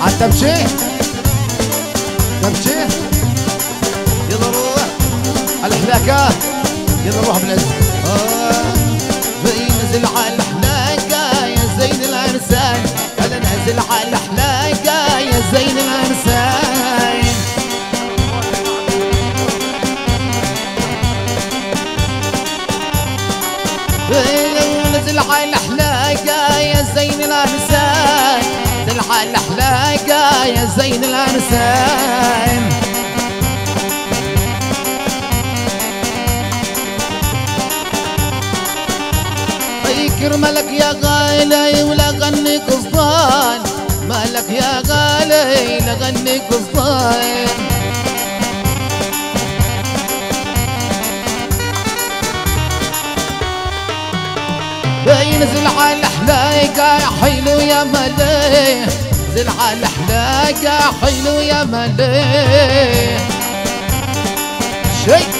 عالتمشي تمشي يلا روح على الحلاكة يلا روح بالعز نزل على الحلاقة يا زين الانسان انا نازل على الحلاقة يا زين الانسان نزل على الحلاقة يا زين الانسان نزل على الحلاقة يا زين الانسان مالك يا غالي ولا غني قصدان مالك يا غالي لا غني قصدان نزل على الحلاقة يا حلو يا ملي نزل على الحلاقة حلو يا ملي شي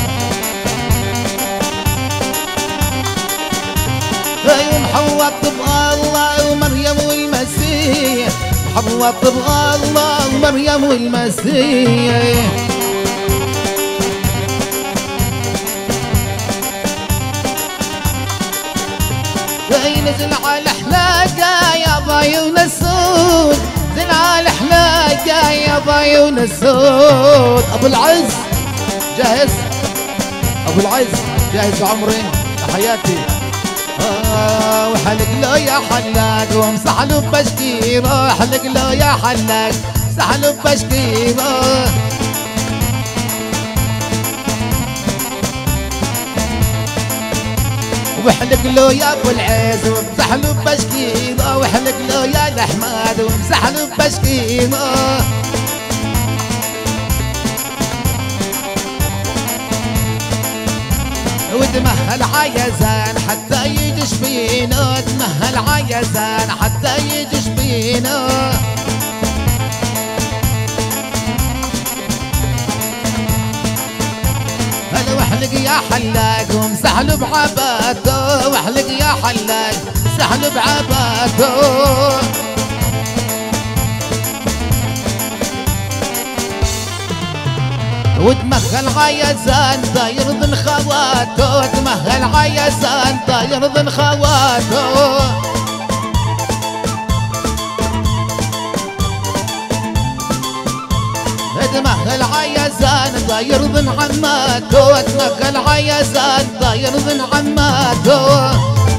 محوط تبغى الله ومريم والمسيح محوط تبغى الله ومريم والمسيح نزل على الحلاقة يا بعيون السود نزل على الحلاقة يا بعيون السود ابو العز جاهز ابو العز جاهز بعمري حياتي وحلق له يا حلاق وامسح له بشكيره حلق له يا حلاق امسح له بشكيره وحلق له يا ابو العز وامسح له بشكيره وحلق له يا الاحمد وامسح له بشكيره وتمهل عيزان حتى يجش بينا تمهل عيزان حتى يجش بينا هلا واحلق يا حلاق وامسح له بعباته واحلق يا حلاق امسح له بعباته وتمهل عيزان دا يرضن خواته تمهل عيزان دا يرضن خواته تمهل عيزان دا يرضن عماته تمهل عيزان دا يرضن عماته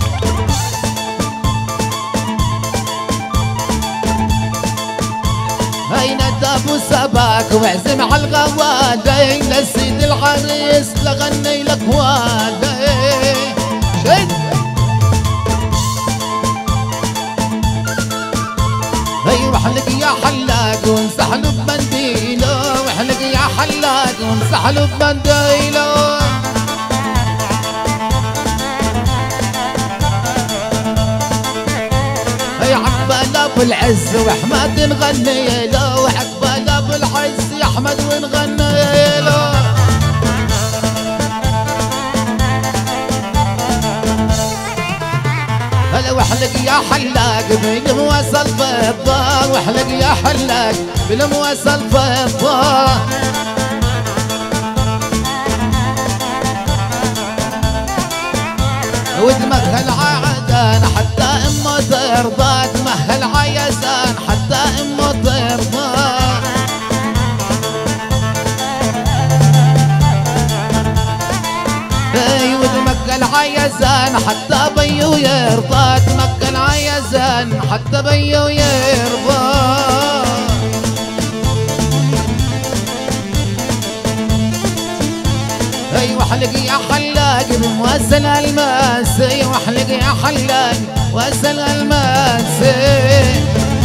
هين ابو سباك واعزم على الغوالي لسيد العريس لغني لك والي شد هي وحلق يا حلاق وامسح له بمنديله وحلق يا حلاق وامسح له بمنديله عقبال ابو العز واحمد نغني له وعقبال ابو العز يا احمد ونغني له هلا واحلق يا حلاق بالمواسى الفضه واحلق يا حلاق بالمواسى الفضه وتمهل عيزان حتى امه ترضى تمهل عيزان حتى امه ترضى وتمكن عيزان حتى بيو يرضى تمكن عيزان حتى بيو يرضى واحلق يا حلاق بمواسل الماسي واحلق يا حلاق واسل الماسي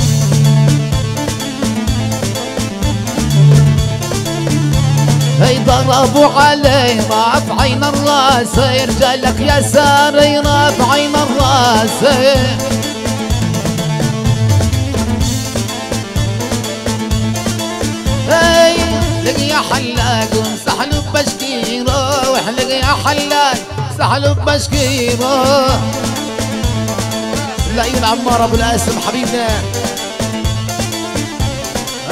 ضربوا علي رافعين الراس رجالك يا ساري رافعين الراس احلق يا حلاق وامسح له بشكيره واحلق يا حلاق امسح له بشكيره العيون عمار ابو القاسم حبيبنا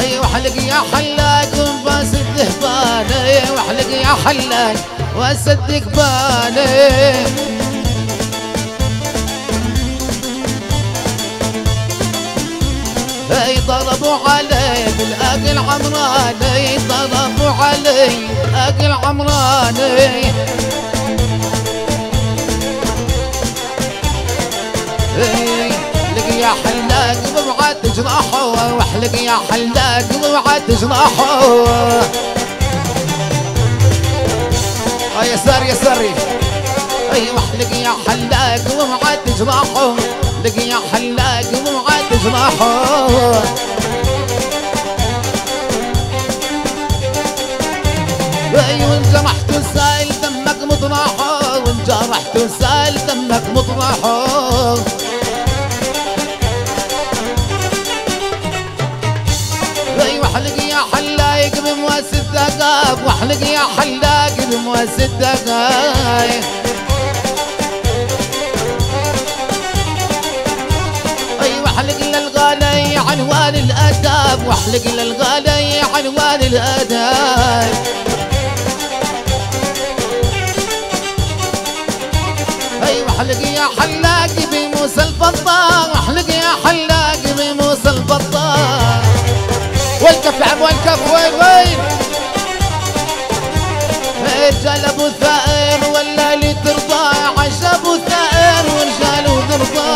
اي وحلق يا حلاق وباسد بالي، وحلق يا حلاق واصدق بالي. اي ضربوا علي بالاكل عمراني، ضربوا علي بالاكل عمراني. يا حلاق وبعد جراحه، واحلق يا حلاق وبعد جراحه. يسار يساري اي واحلق يا حلاق وبعد جراحه، لق يا حلاق وبعد جراحه. اي وان جرحت وسائل دمك مطرحه، وان جرحت وسائل دمك مطرحه. واحلق يا حلاق بمواس الدقاق، واحلق يا حلاق بمواس الدقاق. اي واحلق للغالي عنوان الاداب، واحلق للغالي عنوان الاداب. اي واحلق يا حلاق بموسى البطال، واحلق يا حلاق بموسى البطال. والكف يا عم والكف وين وين؟ رجال ابو ثائر ولا اللي ترضى، عش ابو ثائر ورجال وترضى.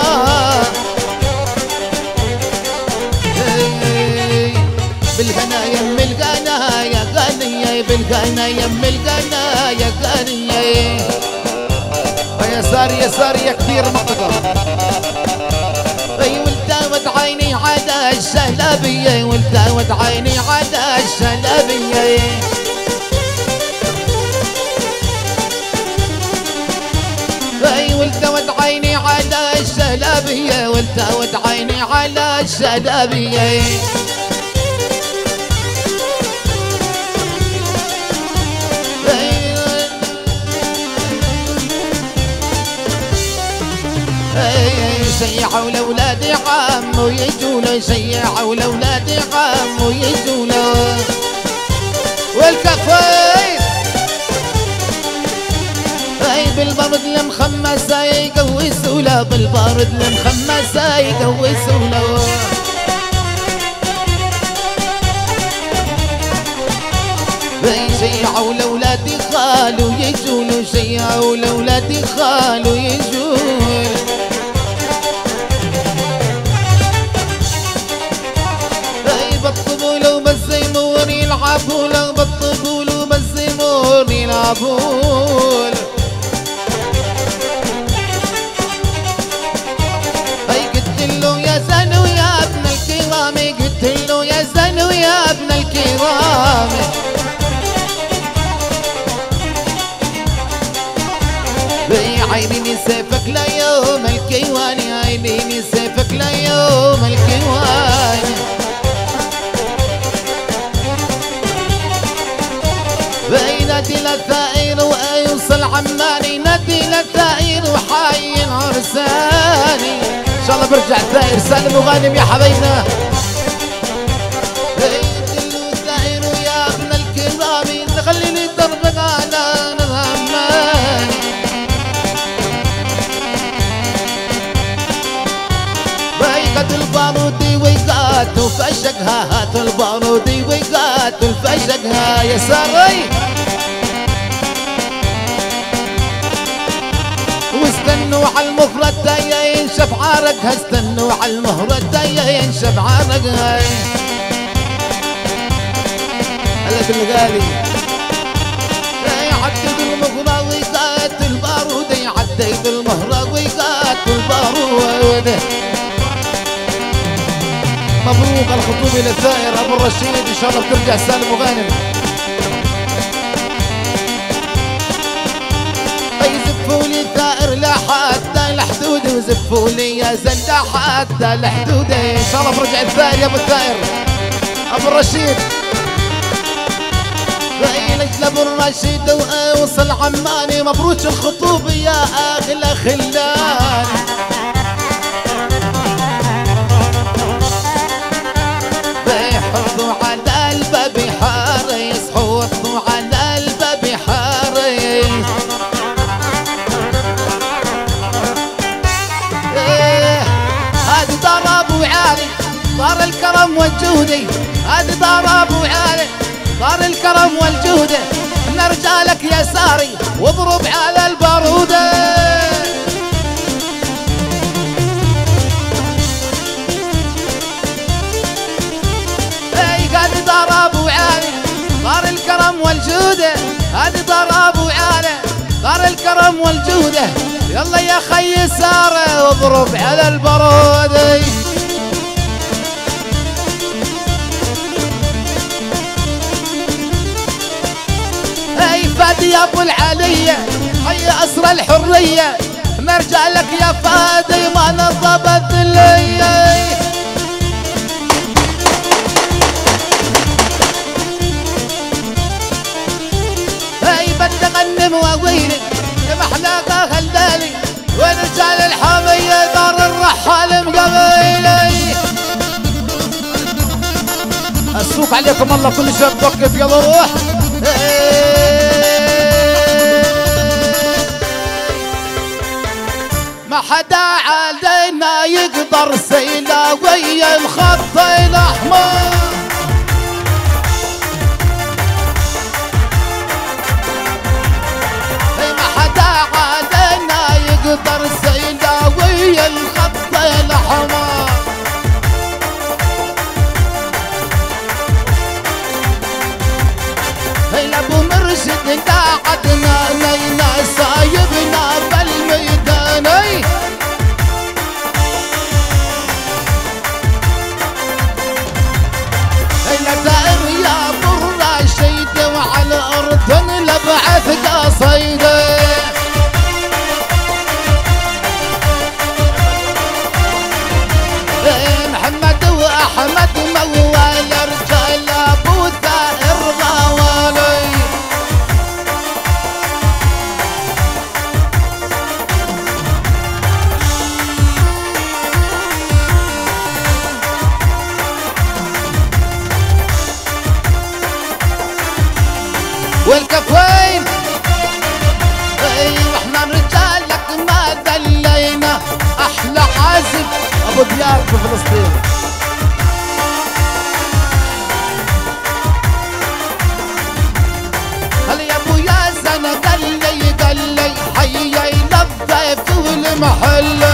بالغنا يم الغنا يا غنية، بالغنا يم الغنا يا غنية. يساري يساري يا كثير منطقة. اي والتاوت عيني على الشلبية، والتاوت عيني على الشلبية. اي والتاوت عيني على الشلبية، والتاوت عيني على الشلبية. شيعوا لولادي عم ويجوله، شيعوا لولادي عم ويجوله. والكفاية اي بالبرد المخمسة يقوسوا له، بالبرد المخمسة يقوسوا له. شيعوا لولادي خالوا يجولوا، شيعوا لولادي خالوا يجول. بالطبول وبالزيمون يلعبوا له، بالطبول وبالزيمون يلعبوا. اي قلت له يا زنو يا ابن الكرام، قلت له يا زنو يا ابن الكرام. عينيني سيفك ليوم الكيوان، عينيني سيفك ليوم الكيوان. نادي للثائر ويوصل عماني، نادي للثائر وحي عرساني. ان شاء الله برجع الثائر سالم وغانم يا حبايبنا. دلو الثائر ويا ابن الكرام، خليني دربك على عماني. بيقات البارودي ويقات وفشقها، هات البارودي ويقات وفشقها. يا ساري واستنوا على المفردة ينشف عرقها، استنوا على المفردة ينشف عرقها. هلا بالغالي عدد المهرة ويقات البارود، عدد المهرة ويقات البارود. مبروك الخطوبة للثائر ابو الرشيد، ان شاء الله بترجع سالم وغانم. زفوا لي الثائر لحتى الحدود، وزفوا لي يا زن لحتى الحدود. ان شاء الله برجع الثائر يا ابو الثائر ابو الرشيد. لك لابو الرشيد واوصل عماني، مبروك الخطوبة يا اغلى خلاني. حطوا دار الكرم والجودي هذه دار ابو علي، دار الكرم والجودي نرجع لك يساري واضرب على الباروده. اي هذه دار ابو علي، دار الكرم والجوده هذه دار ابو علي، دار الكرم والجوده يلا يا خي ساره واضرب على الباروده. فادي يا ابو العلية حي اسرى الحرية نرجع لك يا فادي ما نصبت لي. هاي بدي اغني مواويلي محلاقة خلدالي ونرجع للحامية دار الرحال مقبيلي. السوق عليكم الله كل شيء بوقف يلا روح. ما حدا علينا يقدر سيلاوي الخط الاحمر. ما حدا علينا يقدر سيلاوي الخط الاحمر. ابو مرشد قعدنا لينا سايبنا بالميدان. لا دائر يا ابو الرشيد وعلى الارض لبعث قصيده. محمد واحمد موال رجال ابو ثائر غوالي. والكفين واحنا رجالك ما دلينا احلى عازف ابو ديار في فلسطين. هل يا ابو ياسن قال لي حي الضيف والمحل.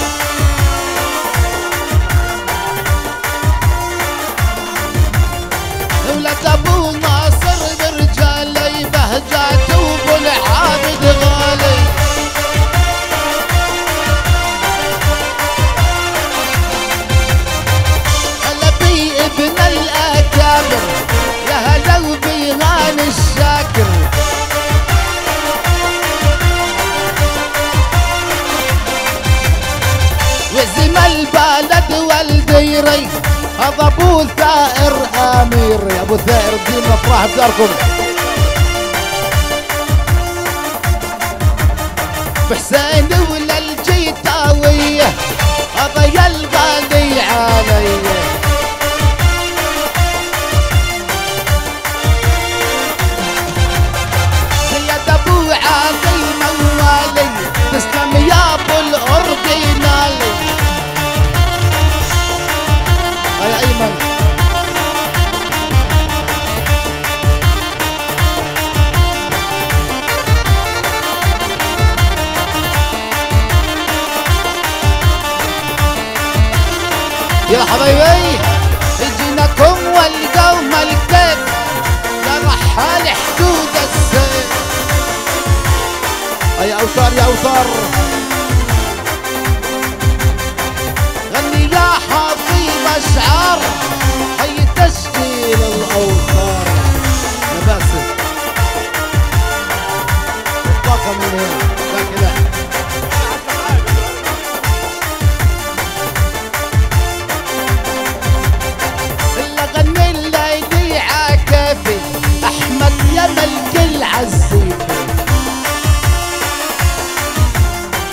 ولد ابو ناصر برجالي بهجات وابو العابد غالي. هلا بي ابن الاكابر يا هلا وبيغان الشاكر. وزم البلد والديري هذا ابو ثائر امير. يا ابو ثائر الدين افراح بداركم. بحسين ولا الجيتاويه هذا يلقى علي. سيد ابو علي موالي تسلم يا ابو الاورجينالي. يا ايمن يا حبايبي جيناكم والقوم الكيف يا رحال حدود السيف. يا اوتار يا اوتار غني يا حبيب اشعار هي تشكيل الاوتار. يا باسل الطاقه من هنا ذاك لا احمد يا ملك العزيز.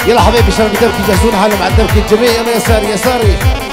يلا حبايبي شباب الدبكي جهزونا على مع الدبكي الجميع. يلا يساري يساري